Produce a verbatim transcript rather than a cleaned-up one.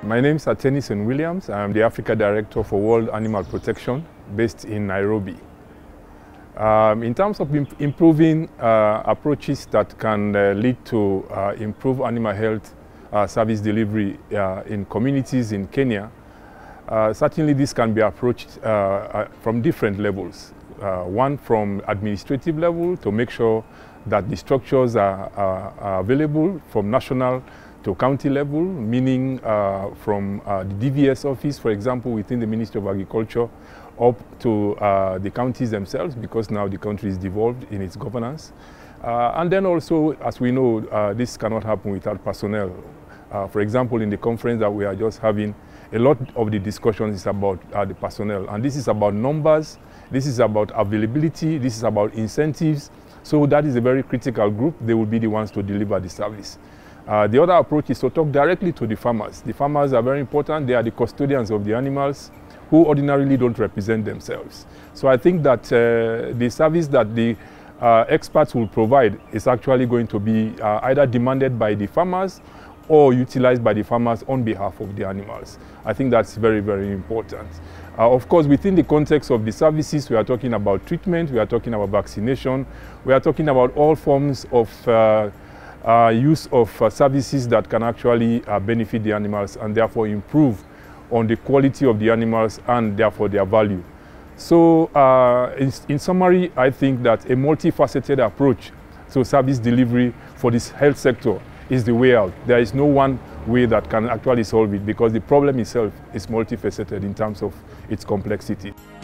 My name is Tennyson Williams. I am the Africa Director for World Animal Protection based in Nairobi. Um, in terms of imp improving uh, approaches that can uh, lead to uh, improve animal health uh, service delivery uh, in communities in Kenya, uh, certainly this can be approached uh, uh, from different levels. Uh, one from administrative level to make sure that the structures are, are, are available from national to county level, meaning uh, from uh, the D V S office, for example, within the Ministry of Agriculture, up to uh, the counties themselves, because now the country is devolved in its governance. Uh, and then also, as we know, uh, this cannot happen without personnel. Uh, for example, in the conference that we are just having, a lot of the discussion is about uh, the personnel. And this is about numbers, this is about availability, this is about incentives. So that is a very critical group. They will be the ones to deliver the service. Uh, the other approach is to talk directly to the farmers. The farmers are very important. They are the custodians of the animals who ordinarily don't represent themselves. So I think that uh, the service that the uh, experts will provide is actually going to be uh, either demanded by the farmers or utilized by the farmers on behalf of the animals. I think that's very, very important. Uh, of course, within the context of the services, we are talking about treatment, we are talking about vaccination, we are talking about all forms of uh, Uh, use of uh, services that can actually uh, benefit the animals and therefore improve on the quality of the animals and therefore their value. So uh, in, in summary, I think that a multifaceted approach to service delivery for this health sector is the way out. There is no one way that can actually solve it because the problem itself is multifaceted in terms of its complexity.